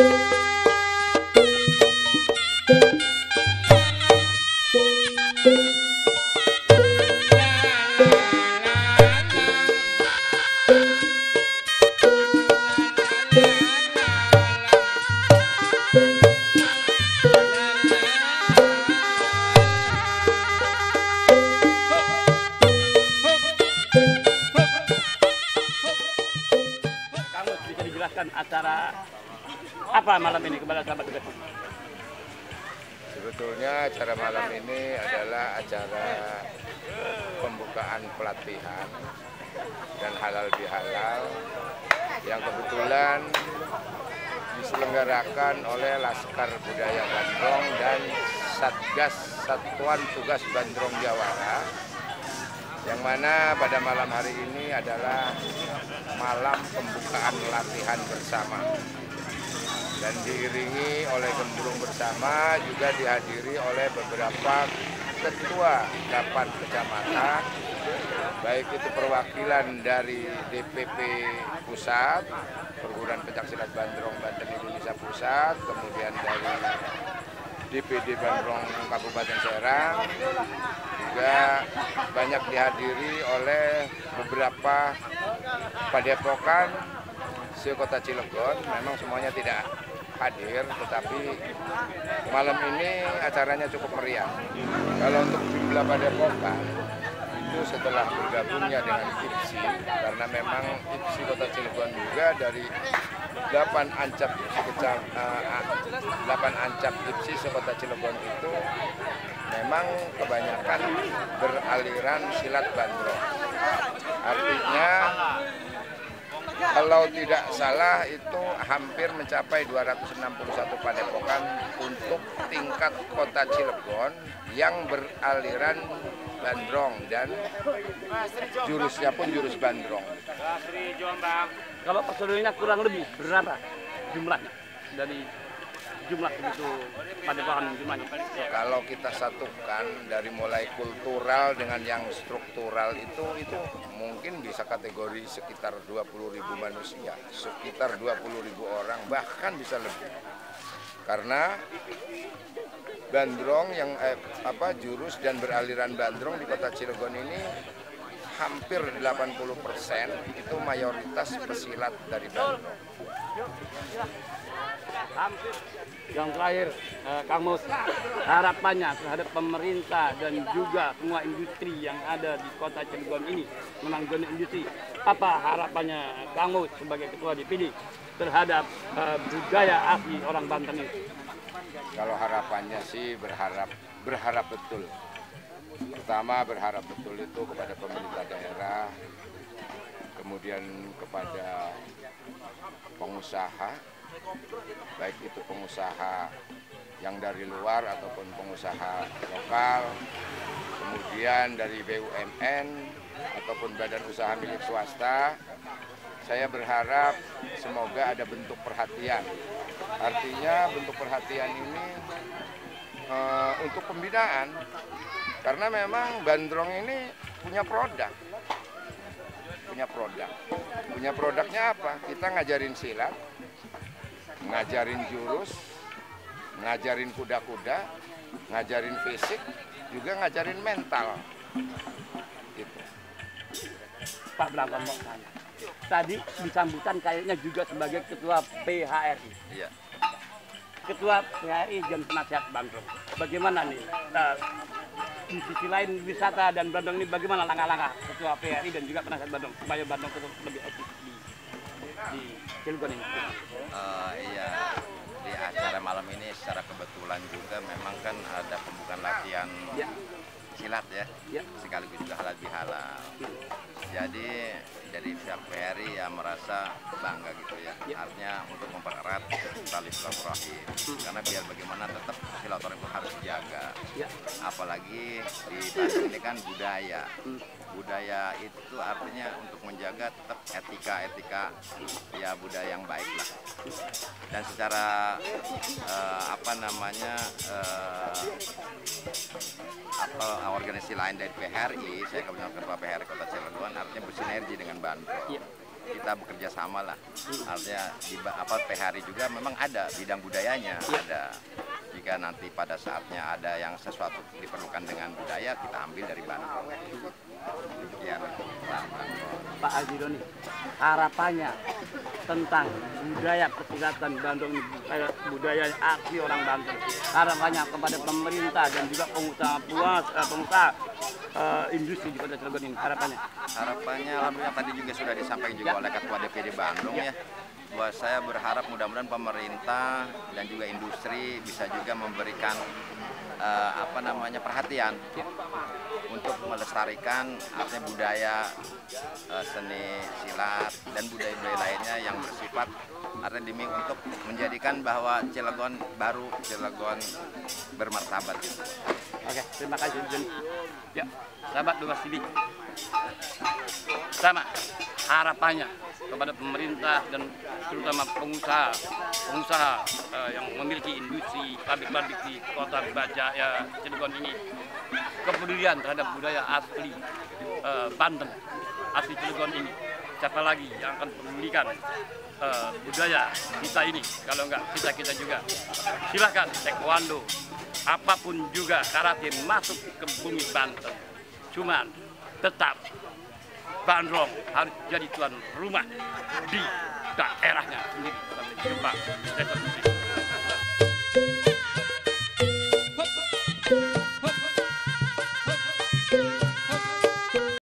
Acara apa malam ini kepada sahabat Tugas? Sebetulnya acara malam ini adalah acara pembukaan pelatihan dan halal bihalal yang kebetulan diselenggarakan oleh Laskar Budaya Bandrong dan Satgas Satuan Tugas Bandrong Jawara, yang mana pada malam hari ini adalah malam pembukaan latihan bersama dan diiringi oleh gembrung bersama, juga dihadiri oleh beberapa ketua 8 kecamatan, baik itu perwakilan dari DPP Pusat, Perguruan Pencaksilat Bandrong Banten Indonesia Pusat, kemudian dari DPD Bandrong Kabupaten Serang, juga banyak dihadiri oleh beberapa padepokan se-Kota Cilegon. Memang semuanya tidak hadir, tetapi malam ini acaranya cukup meriah. Kalau untuk jumlah padepokan, itu setelah bergabungnya dengan IPSI, karena memang IPSI Kota Cilegon juga dari 8 ancap IPSI se-Kota Cilegon itu memang kebanyakan beraliran silat bandrong. Artinya kalau tidak salah itu hampir mencapai 261 padepokan untuk tingkat Kota Cilegon yang beraliran bandrong dan jurusnya pun jurus bandrong. Kalau personilnya kurang lebih berapa jumlahnya dari jumlah itu padepokan jumlahnya? Kalau kita satukan dari mulai kultural dengan yang struktural itu mungkin bisa kategori sekitar 20.000 manusia, sekitar 20.000 orang, bahkan bisa lebih. Karena bandrong yang jurus dan beraliran bandrong di Kota Cilegon ini hampir 80% itu mayoritas pesilat dari bandrong. Yang terakhir, Kang Mus, harapannya terhadap pemerintah dan juga semua industri yang ada di Kota Cilegon ini, memang zona industri, apa harapannya Kang Mus sebagai Ketua DPD terhadap budaya asli orang Banten ini? Kalau harapannya sih berharap betul. Pertama berharap betul itu kepada pemerintah daerah, kemudian kepada pengusaha, baik itu pengusaha yang dari luar ataupun pengusaha lokal, kemudian dari BUMN ataupun badan usaha milik swasta. Saya berharap semoga ada bentuk perhatian. Artinya bentuk perhatian ini untuk pembinaan, karena memang bandrong ini punya produk. Punya produknya apa? Kita ngajarin silat, ngajarin jurus, ngajarin kuda-kuda, ngajarin fisik, juga ngajarin mental. Gitu. Pak Brangkon mau tanya. Tadi disambutan kayaknya juga sebagai Ketua PHRI. Iya. Ketua PHRI dan penasihat Bandrong. Bagaimana nih? Di sisi lain wisata dan Bandrong ini bagaimana langkah-langkah Ketua PHRI dan juga penasihat Bandrong supaya Bandrong tetap lebih eksis di Cilegon ini? Iya, di acara malam ini secara kebetulan juga memang kan ada pembukaan latihan silat ya, sekaligus juga halal bihalal. Jadi dari pihak PHRI ya merasa bangga gitu ya, artinya untuk mempererat tali silaturahim, karena biar bagaimana tetap silaturahim harus dijaga. Apalagi di Bandung ini kan budaya itu artinya untuk menjaga tetap etika ya budaya yang baik lah. Dan secara organisasi lain dari PHRI, saya kebetulan Ketua PHRI Kota Cilegon, artinya bersinergi dengan Bandrong. kita bekerja sama lah. Artinya di PHRI juga memang ada bidang budayanya, ada. Jika nanti pada saatnya ada yang sesuatu diperlukan dengan budaya, kita ambil dari Bandung. Demikian. Pak Haji Doni, harapannya tentang budaya kesilatan Bandung ini, budaya asli orang Banten, harapannya kepada pemerintah dan juga pengusaha industri di Kota Cilegon ini, harapannya Alhamdulillah tadi juga sudah disampaikan juga oleh Ketua DPD Bandung ya, bahwa saya berharap mudah-mudahan pemerintah dan juga industri bisa juga memberikan perhatian untuk melestarikan artinya budaya seni silat dan budaya-budaya lainnya yang bersifat artinya demi untuk menjadikan bahwa Cilegon baru, Cilegon bermartabat gitu. Oke, terima kasih. Ya, sahabat Lumas TV. Sama harapannya kepada pemerintah dan terutama pengusaha yang memiliki industri pabrik-pabrik di Kota Bajaya Cilegon ini, kepedulian terhadap budaya asli Banten, asli Cilegon ini. Siapa lagi yang akan pedulikan budaya kita ini, kalau enggak kita juga. Silakan taekwondo, apapun juga karate masuk ke bumi Banten. Cuman tetap Bandrong harus jadi tuan rumah di daerahnya sendiri. Sampai jumpa.